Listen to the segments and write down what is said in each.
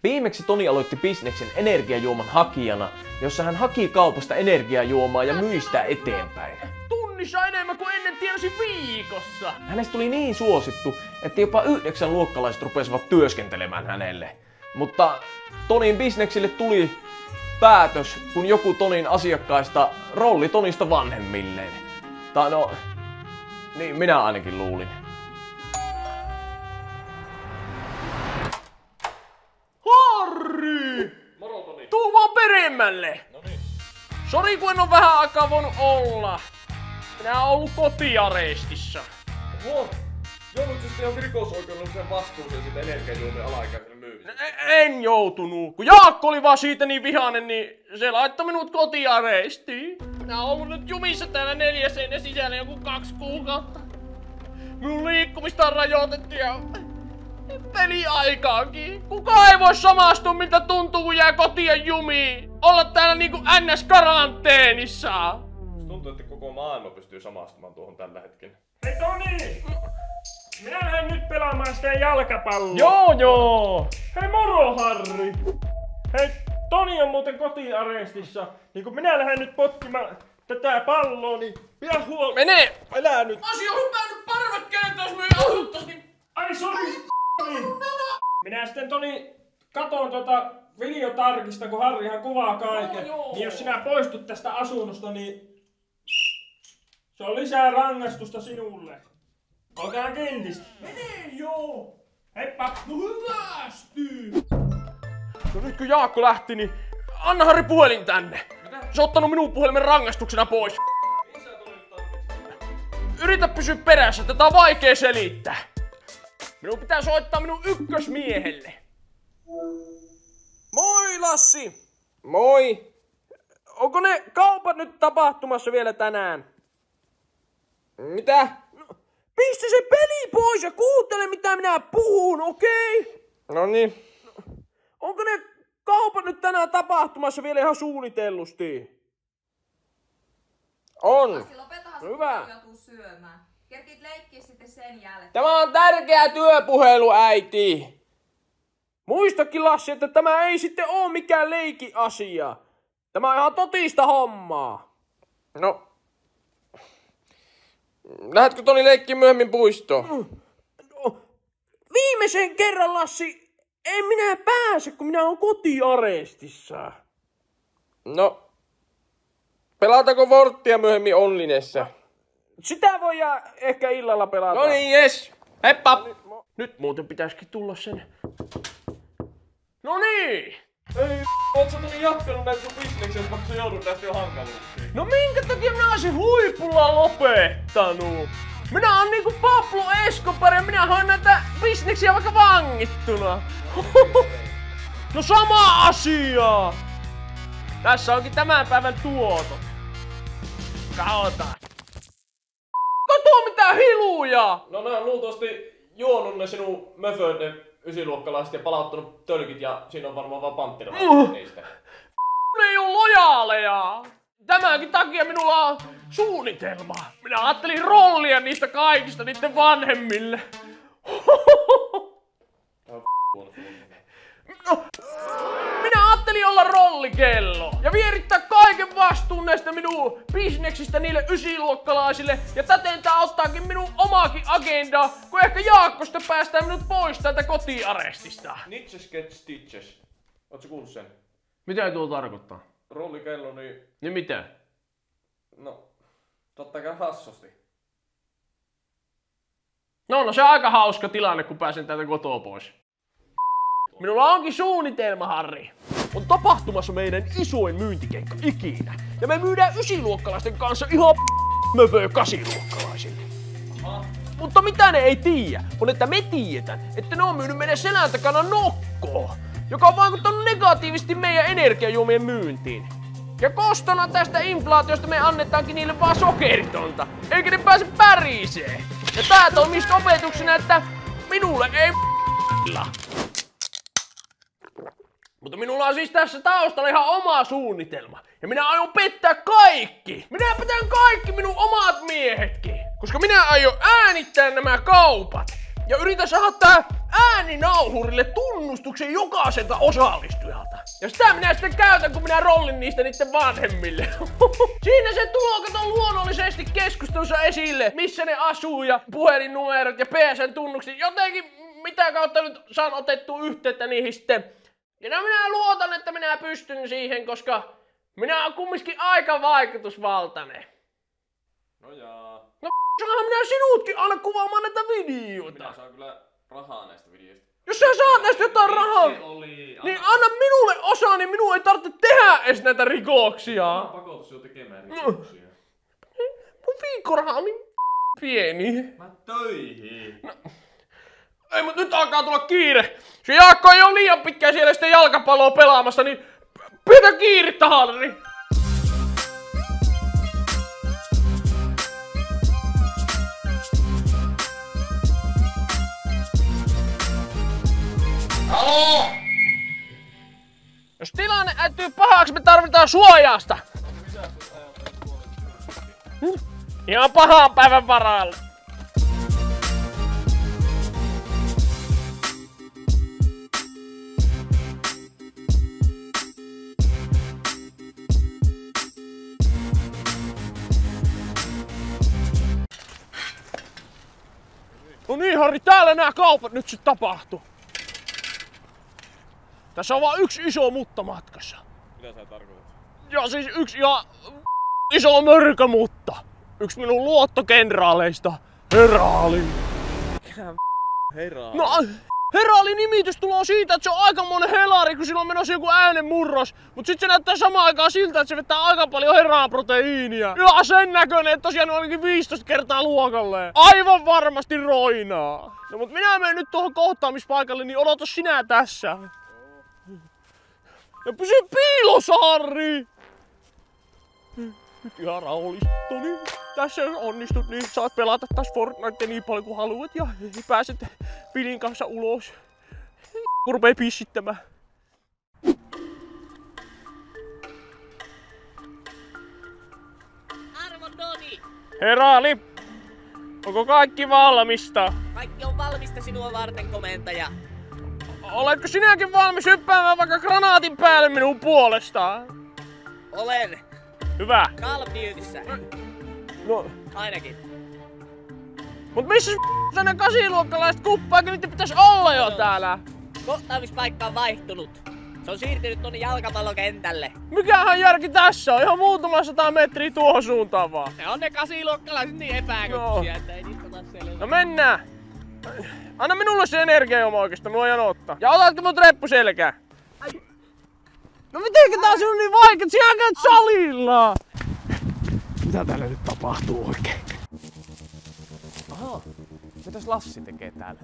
Viimeksi Toni aloitti bisneksen energiajuoman hakijana, jossa hän haki kaupasta energiajuomaa ja myi sitä eteenpäin. Tunnissa enemmän kuin ennen tienasi viikossa. Hänestä tuli niin suosittu, että jopa 9 luokkalaiset rupesivat työskentelemään hänelle. Mutta Tonin bisneksille tuli päätös, kun joku Tonin asiakkaista rolli Tonista vanhemmilleen. Tai no, niin minä ainakin luulin. Harri! Moro Toni. Tuu vaan peremmälle! Noniin. Sori kun en oo vähän aikaa voinut olla. Minä oon ollut kotiarestissa. Oho, joudut siis ihan rikosoikeudelliseen vastuuseen siitä energiajuomien alaikäiselle myymisestä. En joutunut. Kun Jaakko oli vaan siitä niin vihainen, niin se laittoi minut kotiarestiin. Minä oon ollut nyt jumissa täällä 4 seinän sisällä joku 2 kuukautta. Minun liikkumista on rajoitettu ja peliaikaakin. Kukaan ei voi samastua miltä tuntuu kun jää kotiin jumiin. Olla täällä niinku NS-karanteenissa. Tuntuu, että koko maailma pystyy samastumaan tuohon tällä hetkellä. Hei Toni! Minä lähden nyt pelaamaan sitä jalkapalloa. Joo! Hei moro Harri! Hei, Toni on muuten kotiarestissa. Niin kun minä lähden nyt potkimaan tätä palloa, niin pidä huolta. Mene! Elää nyt! Mä oisin jo hypännyt parvekkeelle, jos me ei asuttais, niin... Ai sori! Minä sitten Toni katon videotarkista, kun Harrihan kuvaa kaiken. Joo. Niin jos sinä poistut tästä asunnosta, niin se on lisää rangaistusta sinulle. Olkaa kiltisti. Mene joo! Heippa! No hyvästi! No nyt kun Jaakko lähti, niin anna Harri puhelin tänne. Mitä? Se on ottanut minun puhelimen rangaistuksena pois. Yritä pysyä perässä, tätä on vaikea selittää. Minun pitää soittaa minun ykkösmiehelle. Moi Lassi! Moi! Onko ne kaupat nyt tapahtumassa vielä tänään? Mitä? No, pistä se peli pois ja kuuntele mitä minä puhun, okei? No niin. Onko ne kaupat nyt tänään tapahtumassa vielä ihan suunnitellusti? On. Lassi, lopetahan sun Hyvä. puhelu ja tuu syömään. Kerkit leikkiä sitten sen jälkeen. Tämä on tärkeä työpuhelu, äiti. Muistakin Lassi, että tämä ei sitten oo mikään leiki-asia. Tämä on ihan totista hommaa. No. Lähdetkö Toni leikkiin myöhemmin puistoon? No, viimeisen kerran Lassi, en minä pääse, kun minä oon kotiarestissa. No. Pelataanko Vorttia myöhemmin Onlinessa? Sitä voi ehkä illalla pelata. No niin, jes. Heippa. Nyt muuten pitäisikin tulla sen. No niin. Ei, oot sä Toni jatkanut näitä sun bisneksen, vaikka sä joudut näistä jo hankaluuksiin? No minkä takia minä olisin huipulla lopettanut? Minä oon niinku Pablo Escobar ja minä hoin näitä bisneksiä vaikka vangittuna. No sama asia. Tässä onkin tämän päivän tuotot. Katsotaan. Kato mitä hiluja! No ne on luultavasti juonut ne sinun möföön ne 9-luokkalaiset ja palauttanut tölkit ja siinä on varmaan vaan panttira niistä. Ne ei oo lojaaleja. Tämänkin takia minulla on suunnitelma. Minä ajattelin rollia niistä kaikista niiden vanhemmille. No, minä ajattelin olla rollikello ja vierittää kaiken vastuun näistä minun bisneksistä niille 9-luokkalaisille ja täten tää ottaakin minun omaakin agendaa, kun ehkä Jaakkosta päästään minut pois täältä kotiarestista. Nitches get stitches. Ootko kuullut sen? Mitä tuo tarkoittaa? Rollikello niin... Niin mitä? No, totta kai hassusti. No se on aika hauska tilanne, kun pääsen täältä kotoa pois. Minulla onkin suunnitelma, Harri. On tapahtumassa meidän isoin myyntikeikka ikinä. Ja me myydään 9-luokkalaisten kanssa ihan mövöö 8-luokkalaisille. Mutta mitä ne ei tiedä, on että me tiedetään, että ne on myynyt meidän selän takana nokkoa, joka on vaikuttanut negatiivisesti meidän energiajuomien myyntiin. Ja kostona tästä inflaatiosta me annetaankin niille vaan sokeritonta, eikä ne pääse päriseen. Ja tää toimii opetuksena, että minulle ei Mutta minulla on siis tässä taustalla ihan oma suunnitelma. Ja minä aion pettää kaikki. Minä petän kaikki minun omat miehetkin. Koska minä aion äänittää nämä kaupat. Ja yritän saada tää ääninauhurille tunnustuksen jokaiselta osallistujalta. Ja sitä minä sitten käytän, kun minä rollin niiden vanhemmille. Siinä se tuo kato luonnollisesti keskustelussa esille, missä ne asuu ja puhelinnumerot ja PSN-tunnukset. Jotenkin mitä kautta nyt saan otettua yhteyttä niihin sitten. Ja no minä luotan, että minä pystyn siihen, koska minä oon kumminkin aika vaikutusvaltainen. No jaa. No saanhan minä sinutkin aina kuvaamaan näitä videoita. Minä saan kyllä rahaa näistä videoista. Jos sä saat näistä jotain rahaa, niin anna minulle osa, niin minun ei tarvitse tehdä edes näitä rikoksia. Mä pakotus jo tekemään rikoksia. Mun viikkoraha on niin pieni. Mä töihin. No. Ei, mut nyt alkaa tulla kiire. Se Jaakko ei ole liian pitkään siellä sitten jalkapalloa pelaamassa, niin pidä kiirettä, Harri. Haloo! Jos tilanne äityy pahaksi, me tarvitaan suojausta. Ihan pahaan päivän varalle. No niin, Harri, täällä nämä kaupat nyt sit tapahtuu. Tässä on vaan yksi iso mutta matkassa. Mitä sä tarkoitat? Ja siis yksi ihan iso mörkö mutta. Yksi minun luottokenraaleista, Heraali. Heraali? No, Heraali nimitys tulee siitä, että se on aikamoinen helari, kun sillä on menossa joku äänenmurros. Mut sit se näyttää samaan aikaan siltä, että se vetää aika paljon heraaproteiinia. Ja sen näköinen, että tosiaan on ainakin 15 kertaa luokalleen. Aivan varmasti roinaa. No mut minä menen nyt tuohon kohtaamispaikalle, niin odota sinä tässä. Ja pysy piilossa, Harri! Nyt ihan rauhallisesti, niin tässä jos onnistut, niin saat pelata taas Fortnite niin paljon kuin haluat ja pääset Pilin kanssa ulos. Kun rupee pissittämään. Arvon Doni! Heraali! Onko kaikki valmista? Kaikki on valmista sinua varten, komentaja. Oletko sinäkin valmis hyppäämään vaikka granaatin päälle minun puolestaan? Olen. Hyvä. Call of Dutyssä. No, Ainakin. mut missä ne 8-luokkalaiset kuppaa, niitä pitäis olla jo täällä? Kohtaamispaikka on vaihtunut. Se on siirtynyt tuonne jalkapallokentälle. Mikähän järki tässä on? Ihan muutama 100 metriä tuohon suuntaan vaan. Ne on ne 8-luokkalaiset niin epäkypsiä, että ei niistä taas selvä. No mennään! Anna minulle se energiajuoma oikeesti, mä voin ottaa. Ja otatko mut reppuselkää? No mitenkä tää on niin vaikeet? Sinä käyt salilla! Mitä täällä nyt tapahtuu oikein? Aha, mitäs Lassi tekee täällä?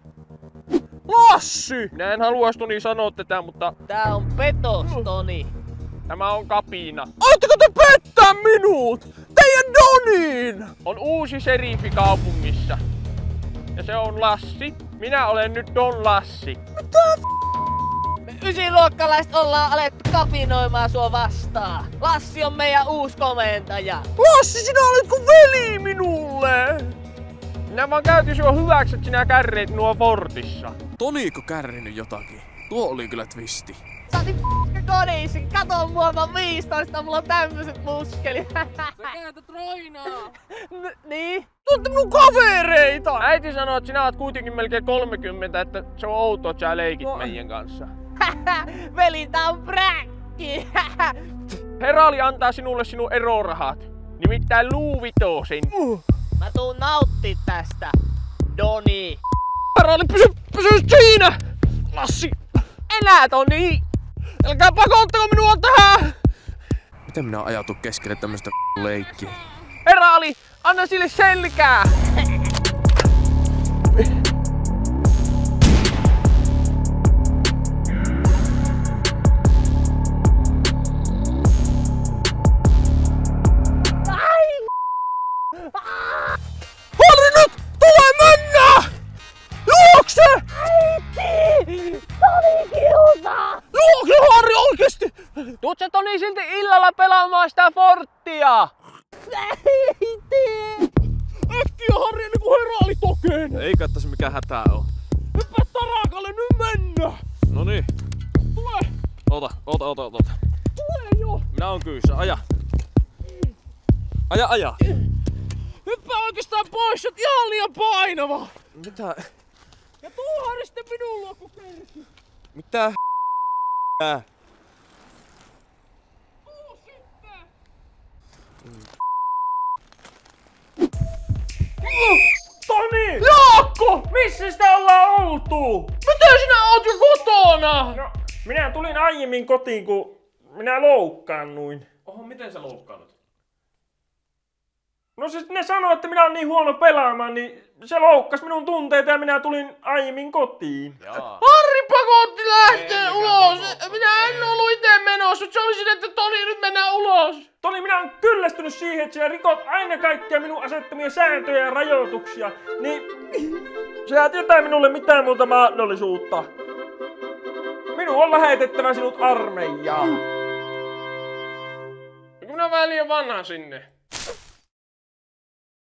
Lassi! Minä en haluais Toni sanoa tätä, mutta Tää on petos, Toni. tämä on kapina. Aitteko te pettää minut? Teidän Donin! On uusi serifi kaupungissa. Ja se on Lassi. Minä olen nyt Don Lassi. Me 9-luokkalaiset ollaan alettu kapinoimaan sua vastaan. Lassi on meidän uusi komentaja. Lassi, sinä olet kuin veli minulle! Minä vaan käytin sua hyväksi, että sinä kärreit nuo Fortissa. Toniko kärrinyt jotakin? Tuo oli kyllä twisti. Sä otit kodiksi. Kato mua, mä 15, mulla on tämmöset muskelit. Sä käytät roinaa. Niin? Tuotte minun kavereita! Äiti sanoo, että sinä oot kuitenkin melkein 30, että se on outoa, että sä leikit meidän kanssa. Veli, tää on präkki. Heraali antaa sinulle sinun erorahat. Nimittäin luuvitosen. Mä tuun nauttii tästä, Doni. Heraali, pysy siinä! Lassi, elää Toni! Älkää pakottako minua tähän! Miten minä oon ajatu keskelle tämmöstä leikkiä? Heraali, anna sille selkää! Harri, nyt! Tule mennä! Juokse! Toni kiusaa! Juokse, Harri, oikeesti! Tuut sä Toni silti illalla pelaamaan sitä Forttia? Äiti! Äkkiä Harri, ennen kuin Heraali tokeen! Ei kai tässä mikään hätää oo. Hyppää tarakalle, nyt mennään! Noniin. Tule! Ota. Tule jo! Minä oon kyyssä, aja. Aja. Hyppää oikeastaan pois, sä oot ihan liian painava! Mitä? Ja tuuhan sitten minun luo, kun kerki! Mitä? Tuu sitten! Toni! Jaakko! Missä sitä ollaan oltu? Miten sinä oot jo kotona? No, minä tulin aiemmin kotiin, kun minä loukkaannuin. Oho, miten sä loukkaannut? No siis ne sanoi, että minä olen niin huono pelaamaan, niin se loukkasi minun tunteita ja minä tulin aiemmin kotiin. Jaa. Harri pakotti lähtee Ei, ulos! mikä pakotti? Minä en ollut ite menossa, se oli sinne, että Toni nyt mennään ulos! Toni, minä olen kyllästynyt siihen, että sinä rikot aina kaikkia minun asettamia sääntöjä ja rajoituksia. Niin sinä et jätä minulle mitään muuta mahdollisuutta. Minun on lähetettävä sinut armeijaan. Minä olen vähän liian vanha sinne.